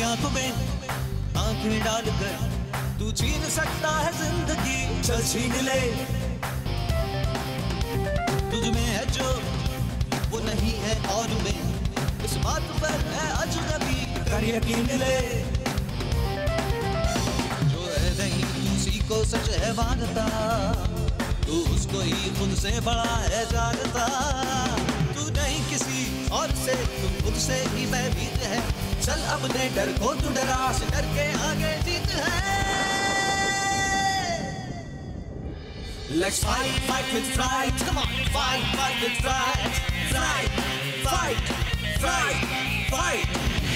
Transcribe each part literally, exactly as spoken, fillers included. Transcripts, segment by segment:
आंखों में आंखें डालकर तू छीन सकता है जिंदगी, चल छीन ले। तुझ में है जो वो नहीं है और में, इस बात पर है अजनबी, कर यकीन ले। जो है नहीं उसी को सच है मानता, तू उसको ही खुद से बड़ा है जानता। तू नहीं किसी और से, तू खुद से ही भयभीत है। चल अपने डर को तू डरा से करके आगे जीत है। Let's fight, fight with pride. Come on, fight, fight with pride. Fight, fight, fight, fight.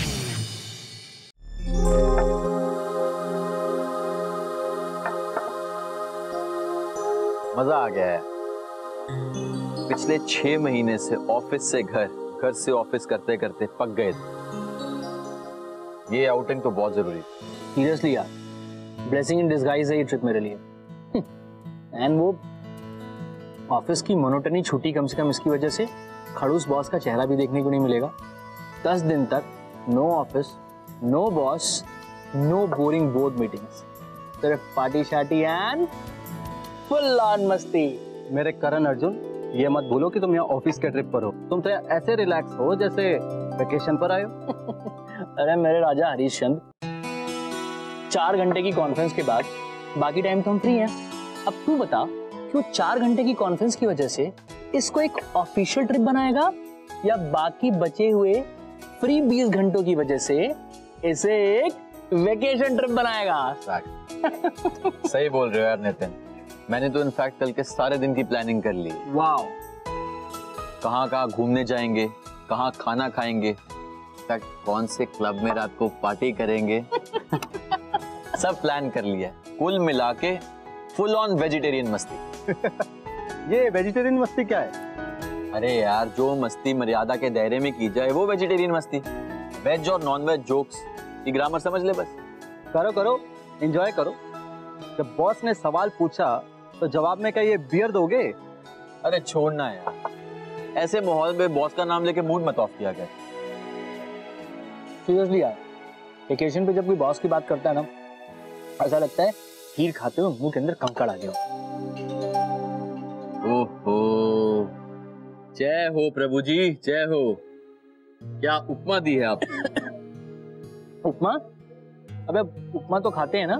मजा आ गया है। पिछले छह महीने से ऑफिस से घर, घर से ऑफिस करते करते पक गए थे। ये आउटिंग तो बहुत जरूरी है। सीरियसली यार, ब्लेसिंग इन डिस्गाइज है ये ट्रिप मेरे लिए। एंड वो ऑफिस की मोनोटनी छुट्टी, कम से कम इसकी वजह से खड़ूस बॉस का चेहरा भी देखने को नहीं मिलेगा। दस दिन तक no office, no boss, no boring board meetings, सिर्फ पार्टी शार्टी एंड फुल ऑन मस्ती। मेरे करण अर्जुन, ये मत भूलो कि तुम यहाँ ऑफिस के ट्रिप पर हो। तुम तो ऐसे रिलैक्स हो जैसे वेकेशन पर आए हो। अरे मेरे राजा हरीश चंद, चार घंटे की कॉन्फ्रेंस के बाद बाकी टाइम तो हम फ्री हैं। अब तू बता कि वो चार घंटे की कॉन्फ्रेंस की वजह से इसको एक ऑफिशियल ट्रिप बनाएगा या बाकी बचे हुए फ्री बीस घंटों की वजह से इसे एक वेकेशन ट्रिप बनाएगा। सही बोल रहे हो यार नितिन, मैंने तो इनफैक्ट कल के सारे दिन की प्लानिंग कर ली। वाओ, कहाँ कहाँ घूमने जाएंगे, कहाँ खाना खाएंगे, कौन से क्लब में रात को पार्टी करेंगे, सब प्लान कर लिया। कुल मिला के फुल ऑन वेजिटेरियन मस्ती। ये वेजिटेरियन मस्ती क्या है? अरे यार, जो मस्ती मर्यादा के दायरे में की जाए वो वेजिटेरियन मस्ती। वेज और नॉन वेज जोक्स की ग्रामर समझ ले बस। करो करो, एंजॉय करो। जब बॉस ने सवाल पूछा तो जवाब में क्या ये बियर दोगे? अरे छोड़ना यार, ऐसे माहौल में बॉस का नाम लेके मूड मत ऑफ किया कर। सीरियसली यार, वेकेशन पे जब कोई बॉस की बात करता है ना, ऐसा लगता है खीर खाते हुए मुंह के अंदर कंकड़ आ गया। ओहो, जय हो प्रभु जी, जय हो। क्या उपमा दी है आप? उपमा? अबे उपमा तो खाते हैं ना।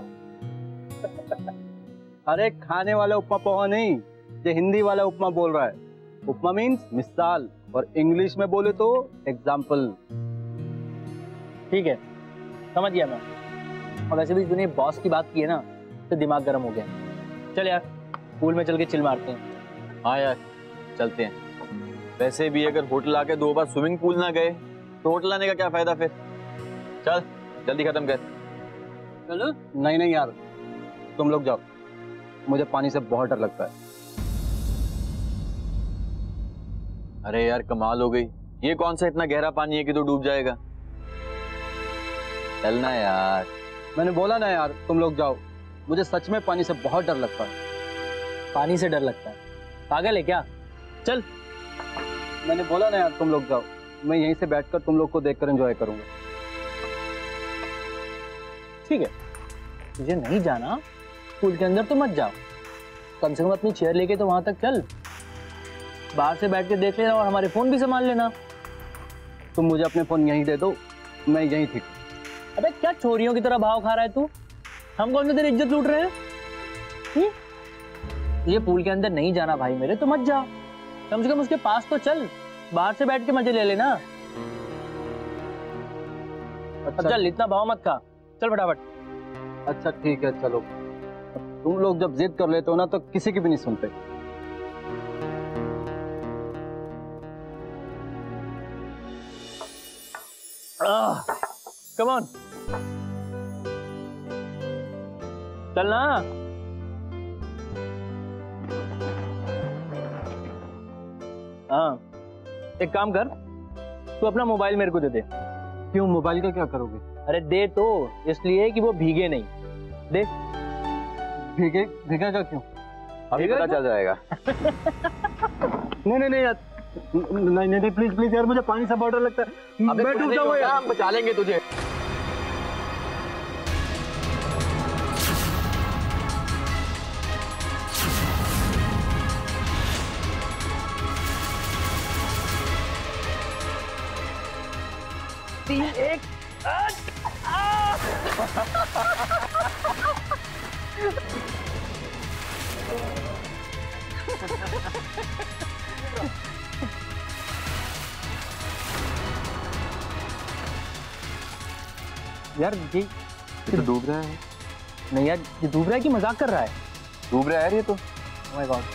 अरे खाने वाला उपमा पोहा नहीं, ये हिंदी वाला उपमा बोल रहा है। उपमा मीन्स मिसाल, और इंग्लिश में बोले तो एग्जाम्पल। ठीक है, समझ गया मैं। और वैसे भी तूने बॉस की बात की है ना, तो दिमाग गर्म हो गया। चल यार, पूल में चल के चिल मारते हैं। हाँ यार, चलते हैं। वैसे भी अगर होटल आके दो बार स्विमिंग पूल ना गए तो होटल आने का क्या फायदा फिर। चल जल्दी खत्म कर। चलो। नहीं नहीं यार, तुम लोग जाओ, मुझे पानी से बहुत डर लगता है। अरे यार कमाल हो गई, ये कौन सा इतना गहरा पानी है कि तो डूब जाएगा। चलना यार। मैंने बोला ना यार, तुम लोग जाओ, मुझे सच में पानी से बहुत डर लगता है। पानी से डर लगता है? पागल है क्या? चल। मैंने बोला ना यार, तुम लोग जाओ, मैं यहीं से बैठकर तुम लोग को देखकर एंजॉय करूंगा। ठीक है, तुझे नहीं जाना पूल के अंदर तो मत जाओ, कम से कम अपनी चेयर लेके तो वहां तक चल। बाहर से बैठ के देख लेना और हमारे फोन भी संभाल लेना। तुम मुझे अपने फोन यहीं दे दो, मैं यहीं ठीक। अबे क्या छोरियों की तरह भाव खा रहा है तू? हम कौन सी तेरी इज्जत लूट रहे हैं? हुँ? ये पूल के अंदर नहीं जाना भाई मेरे, तो मत जा। कम से कम उसके पास तो चल, बाहर से बैठ के मजे ले लेना। अच्छा चल, इतना भाव मत खा, चल फटाफट। अच्छा ठीक है, चलो। तुम लोग जब जिद कर लेते हो ना, तो किसी की भी नहीं सुनते। कम ऑन, चल ना। हाँ, एक काम कर, तू अपना मोबाइल मेरे को दे दे। क्यों, मोबाइल का क्या करोगे? अरे दे तो इसलिए कि वो भीगे नहीं। दे। भीगे भीगेगा क्यों? अभी पता चल जाएगा। नहीं नहीं नहीं यार, नहीं नहीं प्लीज प्लीज यार, मुझे पानी से बहुत डर लगता है। अबे मैं डूब जाऊंगा यार। हम बचा लेंगे तुझे। तीन एक यार ये ये तो डूब रहा है। नहीं यार, ये डूब रहा है कि मजाक कर रहा है? डूब रहा है यार ये तो। Oh my god.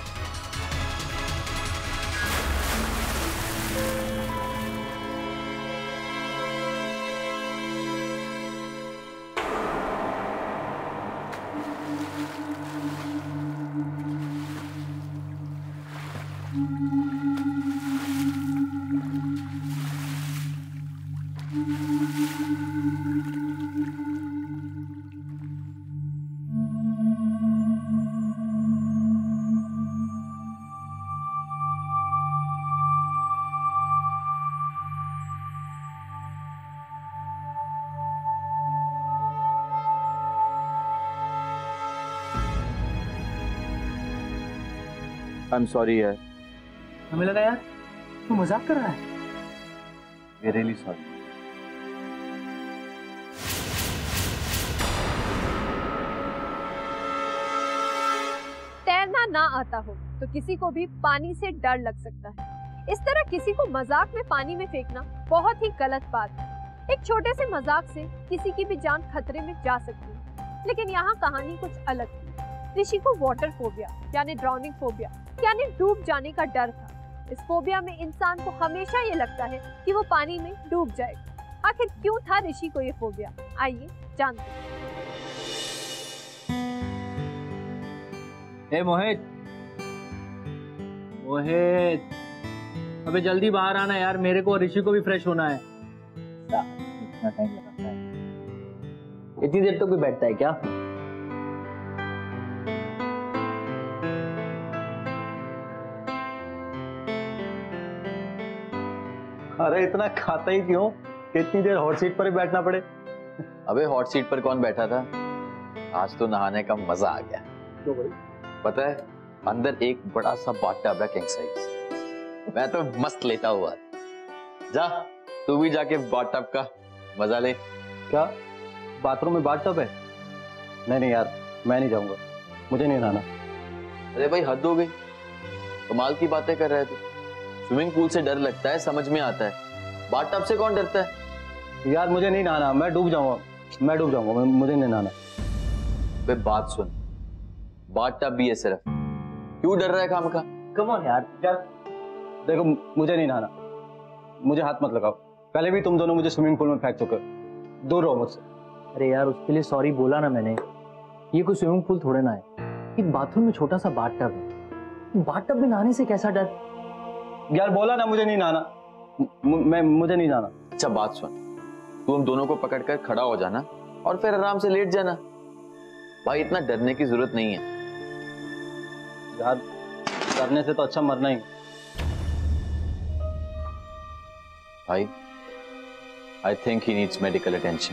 I am sorry यार। हमें लगा यार तू मजाक कर रहा है। I really sorry. तैरना ना आता हो तो किसी को भी पानी से डर लग सकता है। इस तरह किसी को मजाक में पानी में फेंकना बहुत ही गलत बात है। एक छोटे से मजाक से किसी की भी जान खतरे में जा सकती है। लेकिन यहाँ कहानी कुछ अलग थी। ऋषि को वाटर फोबिया यानी ड्राउनिंग फोबिया यानी डूब जाने का डर था। इस फोबिया में इंसान को हमेशा ये लगता है कि वो पानी में डूब जाएगा। आखिर क्यों था ऋषि को ये फोबिया, आइए जानते हैं। ए मोहित, मोहित, अबे जल्दी बाहर आना यार, मेरे को और ऋषि को भी फ्रेश होना है। इतना टाइम लगता है? इतनी देर तो कोई बैठता है क्या? अरे इतना खाता ही क्यों कि इतनी देर हॉट सीट पर ही बैठना पड़े? अबे हॉट सीट पर कौन बैठा था? आज तो नहाने का मजा आ गया। क्यों भाई? पता है अंदर एक बड़ा सा बाथटब है किंग साइज। मैं तो मस्त लेटा हुआ। जा तू भी जाके बाथटब का मजा ले। क्या बाथरूम में बाथटब है? नहीं नहीं यार, मैं नहीं जाऊंगा, मुझे नहीं नहाना। अरे भाई हद हो गई, कमाल की बातें कर रहे थे। स्विमिंग पूल से डर लगता है, समझ में आता है। बाथटब से कौन डरता है? यार मुझे नहीं नहाना, मैं डूब जाऊंगा, मैं डूब जाऊंगा, मुझे नहीं नहाना। बे बात सुन, बाथटब भी है सिर्फ, क्यों डर रहा है खामखा? कम ऑन यार। यार देखो मुझे नहीं नहाना, मुझे हाथ मत लगाओ। पहले भी तुम दोनों मुझे स्विमिंग पूल में फेंक चुके हो, दूर रहो मुझसे। अरे यार उसके लिए सॉरी बोला ना मैंने। ये कोई स्विमिंग पूल थोड़े ना है, एक बाथरूम में छोटा सा बाथटब है। बाथटब में नहाने से कैसा डर? यार बोला ना मुझे नहीं नहाना, मैं मुझे नहीं नहाना। अच्छा बात सुन, तू हम दोनों को पकड़कर खड़ा हो जाना और फिर आराम से लेट जाना। भाई इतना डरने की जरूरत नहीं है। यार डरने से तो अच्छा मरना ही। भाई I think he needs medical attention.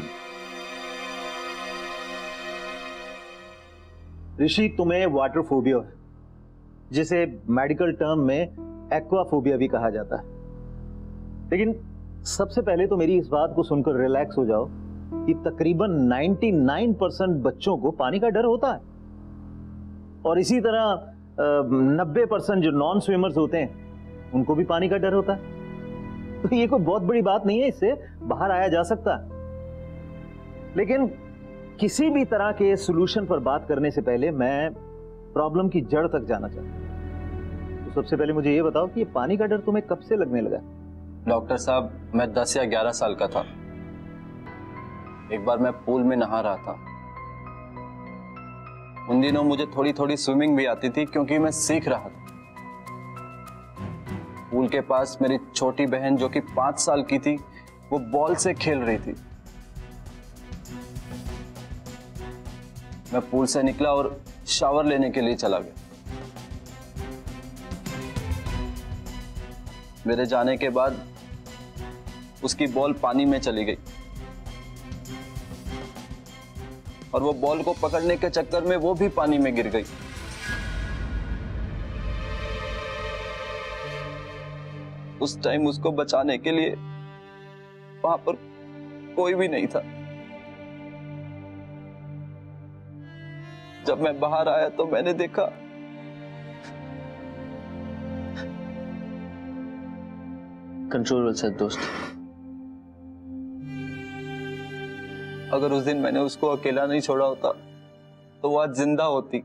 Rishi तुम्हें वाटर फोबिया है, जिसे मेडिकल टर्म में एक्वाफोबिया भी कहा जाता है। लेकिन सबसे पहले तो मेरी इस बात को सुनकर रिलैक्स हो जाओ कि तकरीबन निन्यानवे परसेंट बच्चों को पानी का डर होता है, और इसी तरह नब्बे परसेंट जो नॉन स्विमर्स होते हैं उनको भी पानी का डर होता है। तो ये कोई बहुत बड़ी बात नहीं है, इससे बाहर आया जा सकता है। लेकिन किसी भी तरह के सॉल्यूशन पर बात करने से पहले मैं प्रॉब्लम की जड़ तक जाना चाहता हूं। तो सबसे पहले मुझे ये बताओ कि ये पानी का डर तुम्हें कब से लगने लगा? डॉक्टर साहब, मैं दस या ग्यारह साल का था। एक बार मैं पूल में नहा रहा था। उन दिनों मुझे थोड़ी थोड़ी स्विमिंग भी आती थी क्योंकि मैं सीख रहा था। पूल के पास मेरी छोटी बहन जो कि पांच साल की थी, वो बॉल से खेल रही थी। मैं पूल से निकला और शावर लेने के लिए चला गया। मेरे जाने के बाद उसकी बॉल पानी में चली गई और वो बॉल को पकड़ने के चक्कर में वो भी पानी में गिर गई। उस टाइम उसको बचाने के लिए वहां पर कोई भी नहीं था। जब मैं बाहर आया तो मैंने देखा कंट्रोल योरसेल्फ दोस्त। अगर उस दिन मैंने उसको अकेला नहीं छोड़ा होता तो वो आज जिंदा होती।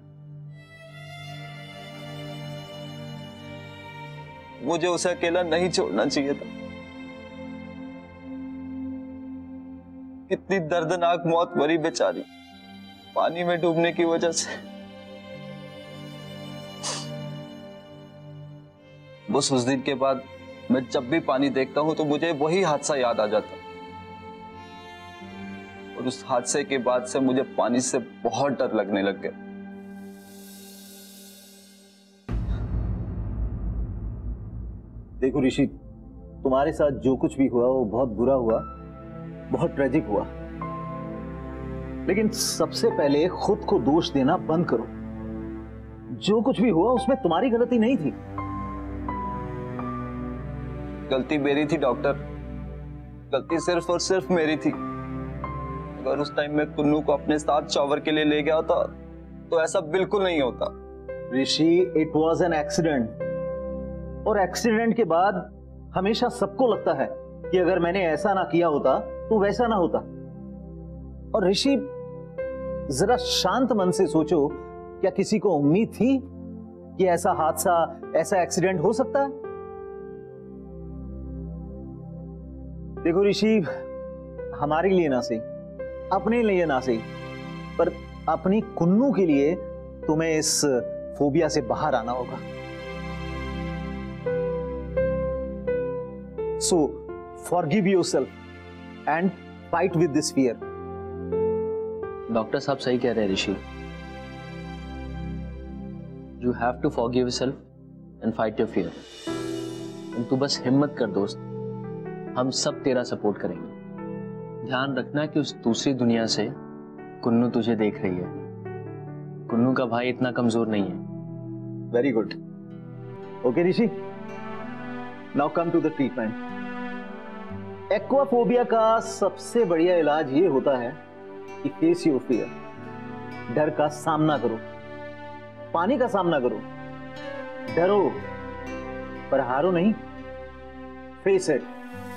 मुझे उसे अकेला नहीं छोड़ना चाहिए था। कितनी दर्दनाक मौत मरी बेचारी, पानी में डूबने की वजह से। बस उस दिन के बाद मैं जब भी पानी देखता हूं तो मुझे वही हादसा याद आ जाता, और उस हादसे के बाद से मुझे पानी से बहुत डर लगने लग गया। देखो ऋषि, तुम्हारे साथ जो कुछ भी हुआ वो बहुत बुरा हुआ, बहुत ट्रेजिक हुआ, लेकिन सबसे पहले खुद को दोष देना बंद करो। जो कुछ भी हुआ उसमें तुम्हारी गलती नहीं थी। गलती मेरी थी डॉक्टर, गलती सिर्फ और सिर्फ मेरी थी। अगर उस टाइम मैं कुन्नू को अपने साथ शॉवर के लिए ले गया होता तो ऐसा बिल्कुल नहीं होता। Rishi, it was an accident, और एक्सीडेंट के बाद हमेशा सबको लगता है कि अगर मैंने ऐसा ना किया होता तो वैसा ना होता। और ऋषि, जरा शांत मन से सोचो, क्या किसी को उम्मीद थी कि ऐसा हादसा, ऐसा एक्सीडेंट हो सकता है? देखो ऋषि, हमारे लिए ना सही, अपने लिए ना सही, पर अपनी कुन्नू के लिए तुम्हें इस फोबिया से बाहर आना होगा। So, forgive yourself and fight with this fear. Doctor साहब सही कह रहे हैं ऋषि। You have to forgive yourself and fight your fear. तू बस हिम्मत कर दोस्त, हम सब तेरा सपोर्ट करेंगे। ध्यान रखना कि उस दूसरी दुनिया से कुन्नू तुझे देख रही है। कुन्नू का भाई इतना कमजोर नहीं है। Very good. Okay Rishi, now come to the treatment. Aquaphobia का सबसे बढ़िया इलाज ये होता है कि फेस योर फियर। डर का सामना करो, पानी का सामना करो, डरो पर हारो नहीं, फेस इट।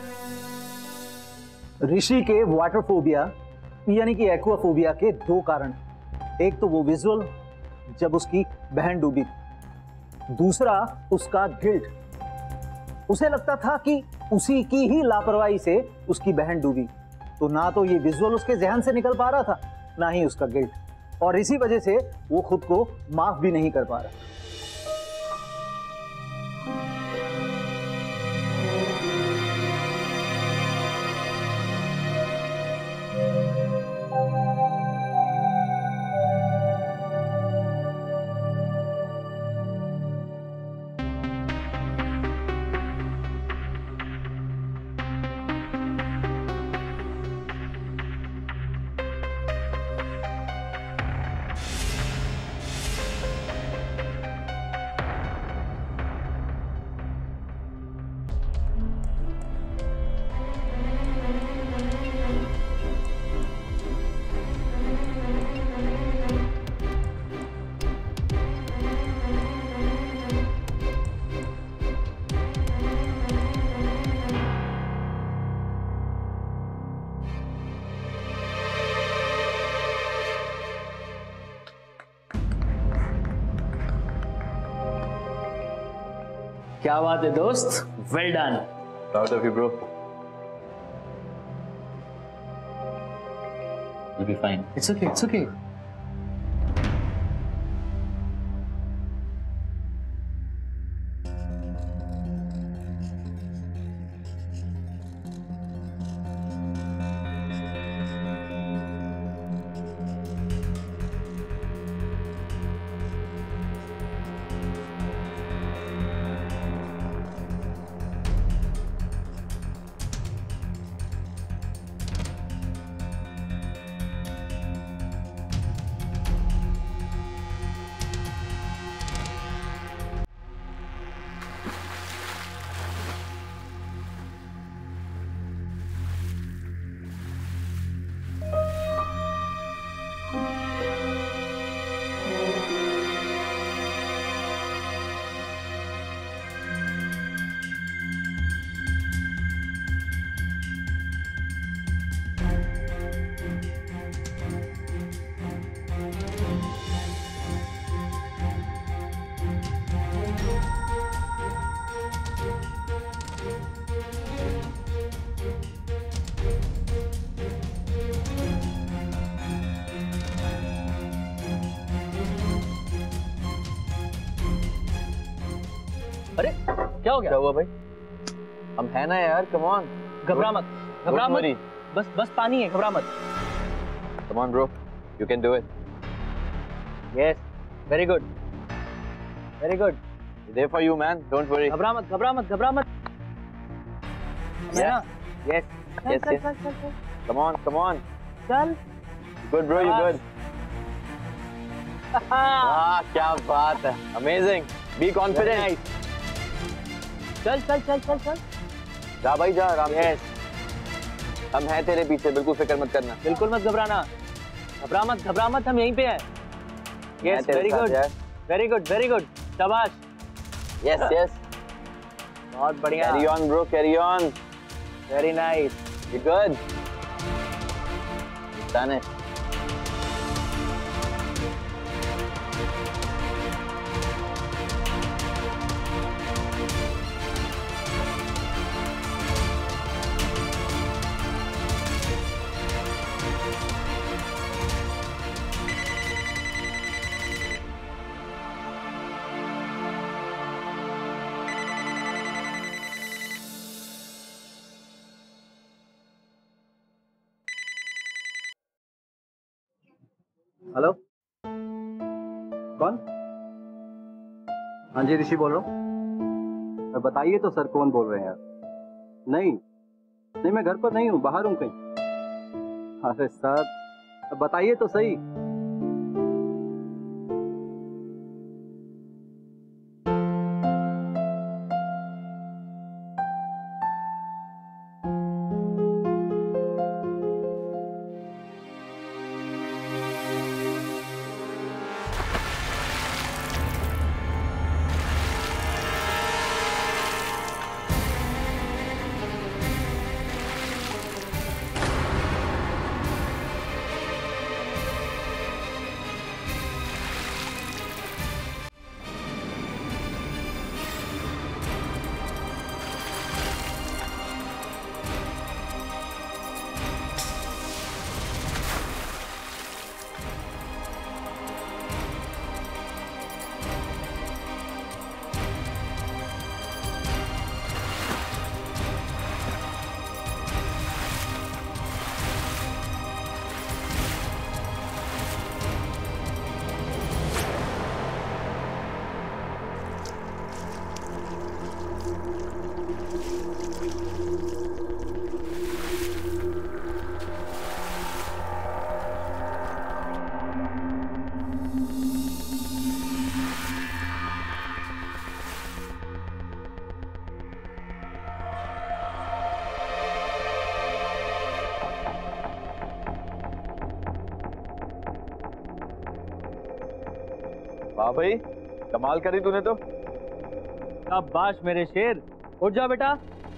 ऋषि के वाटर फोबिया यानी कि एक्वाफोबिया के दो कारण, एक तो वो विजुअल जब उसकी बहन डूबी, दूसरा उसका गिल्ट। उसे लगता था कि उसी की ही लापरवाही से उसकी बहन डूबी, तो ना तो ये विजुअल उसके जहन से निकल पा रहा था, ना ही उसका गिल्ट, और इसी वजह से वो खुद को माफ भी नहीं कर पा रहा। क्या बात है दोस्त, well done. Proud of you, bro. You'll be fine. It's okay, it's okay. क्या हो गया? क्या हुआ भाई? हम है ना यार, कम ऑन। घबरा मत, घबरा मत, बस बस पानी है, घबरा मत। Come on bro, you can do it. Yes, very good, very good. There for you man, don't worry. घबरा मत, घबरा मत, घबरा मत। यस यस यस चल यस, चल चल चल कम ऑन कम ऑन। चल। Good bro, you good. वाह क्या बात है, अमेजिंग। Be confident. चल चल चल चल चल। जा भाई जा, आराम से। हम हैं तेरे पीछे, बिल्कुल फिक्र मत करना। बिल्कुल मत घबराना, घबरा मत, घबरा मत, हम यहीं पे हैं। Yes, very good, very good, very good, शाबाश। यस यस, बहुत बढ़िया। Carry on bro, carry on. Very nice, you good. Done it. Hello, कौन? हाँ जी, ऋषि बोल रहा हूँ। बताइए तो सर, कौन बोल रहे हैं यार? नहीं नहीं, मैं घर पर नहीं हूँ, बाहर हूँ कहीं। अरे सर बताइए तो सही। वाह भाई, कमाल करी तूने तो। शाबाश मेरे शेर, उठ जा बेटा।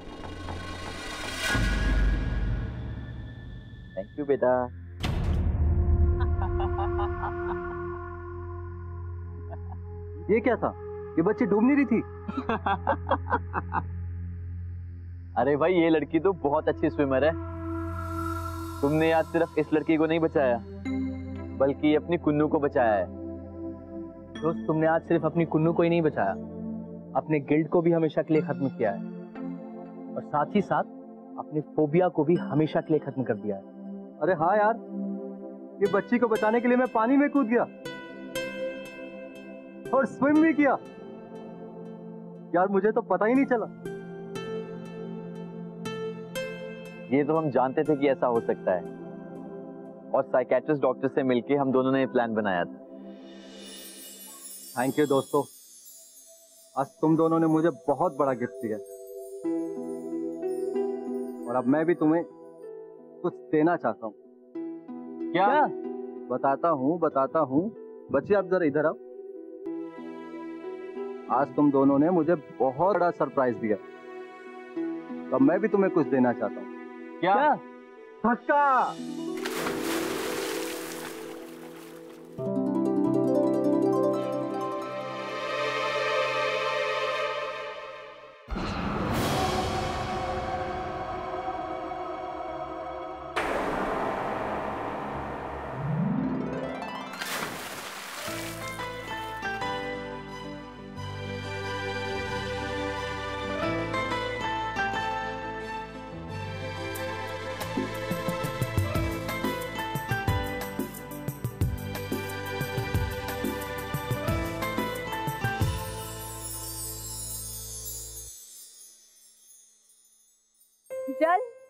थैंक यू बेटा। ये क्या था? ये बच्ची डूब नहीं रही थी? अरे भाई, ये लड़की तो बहुत अच्छी स्विमर है। तुमने आज सिर्फ इस लड़की को नहीं बचाया, बल्कि अपनी कुन्नू को बचाया है। दोस्त, तुमने आज सिर्फ अपनी कुन्नू को ही नहीं बचाया, अपने गिल्ड को भी हमेशा के लिए खत्म किया है, और साथ ही साथ अपने फोबिया को भी हमेशा के लिए खत्म कर दिया है। अरे हाँ यार, ये बच्ची को बचाने के लिए मैं पानी में कूद गया और स्विम भी किया। यार मुझे तो पता ही नहीं चला। ये तो हम जानते थे कि ऐसा हो सकता है, और साइकेट्रिस्ट डॉक्टर से मिलके हम दोनों ने ये प्लान बनाया था। थैंक यू दोस्तों, आज तुम दोनों ने मुझे बहुत बड़ा गिफ्ट दिया, और अब मैं भी तुम्हें कुछ देना चाहता हूँ। क्या? क्या? बताता हूँ बताता हूँ बच्चे, आप जरा इधर आओ। आज तुम दोनों ने मुझे बहुत बड़ा सरप्राइज दिया, तो मैं भी तुम्हें कुछ देना चाहता हूँ। क्या? क्या? धक्का।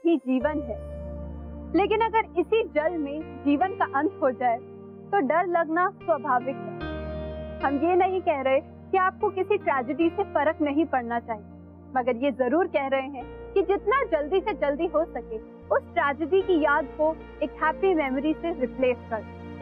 ही जीवन है। लेकिन अगर इसी जल में जीवन का अंत हो जाए तो डर लगना स्वाभाविक है। हम ये नहीं कह रहे कि आपको किसी ट्रेजेडी से फर्क नहीं पड़ना चाहिए, मगर ये जरूर कह रहे हैं कि जितना जल्दी से जल्दी हो सके उस ट्रेजेडी की याद को एक हैप्पी मेमोरी से रिप्लेस कर।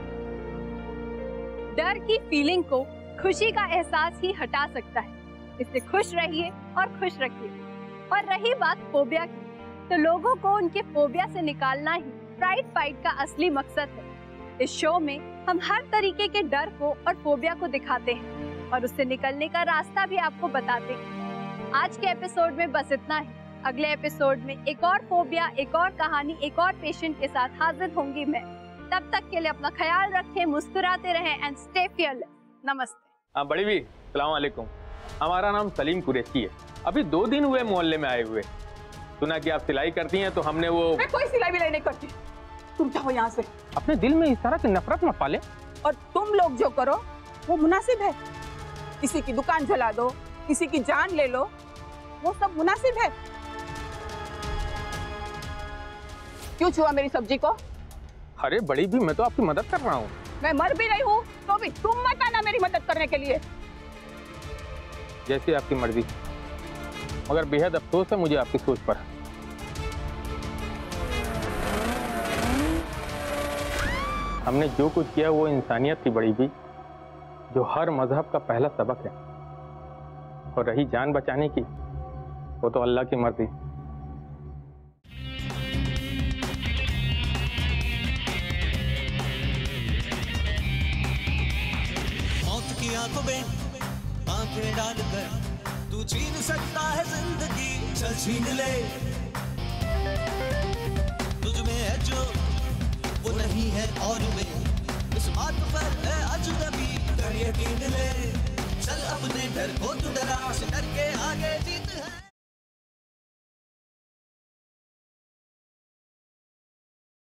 डर की फीलिंग को खुशी का एहसास ही हटा सकता है, इसलिए खुश रहिए और खुश रखिए। और रही बात फोबिया की, तो लोगों को उनके फोबिया से निकालना ही प्राइड फाइट का असली मकसद है। इस शो में हम हर तरीके के डर को और फोबिया को दिखाते हैं और उससे निकलने का रास्ता भी आपको बताते हैं। आज के एपिसोड में बस इतना ही। अगले एपिसोड में एक और फोबिया, एक और कहानी, एक और पेशेंट के साथ हाजिर होंगी मैं। तब तक के लिए अपना ख्याल रखें, मुस्कुराते रहें एंड स्टे फियरलेस। नमस्ते। हाँ बड़ी भी, सलाम वालेकुम। हमारा नाम सलीम कुरैशी है। अभी दो दिन हुए मोहल्ले में आए हुए। सुना कि आप सिलाई करती हैं, तो हमने वो। मैं कोई सिलाई विलाई नहीं करती, तुम जाओ यहाँ से। अपने दिल में इस तरह की नफरत मत पाले। और तुम लोग जो करो वो मुनासिब है। किसी की दुकान जला दो, किसी की जान ले लो, वो सब मुनासिब है। क्यों छुआ मेरी सब्जी को? अरे बड़ी भी, मैं तो आपकी मदद कर रहा हूँ। मैं मर भी नहीं हूँ तो भी तुम मत आना मेरी मदद करने के लिए। जैसी आपकी मर्जी, मगर बेहद अफसोस है मुझे आपकी सोच पर। हमने जो कुछ किया वो इंसानियत की बड़ी भी, जो हर मजहब का पहला सबक है। और रही जान बचाने की, वो तो अल्लाह की मर्जी। मौत की आंखों में आंखें डालकर तू छीन सकता है जिंदगी, चल छीन ले। तुझ में है जो वो नहीं है और में, इस बात पर है अजनबी, कर यकीन ले। चल अपने डर को तू डरा, डर के आगे जीत है।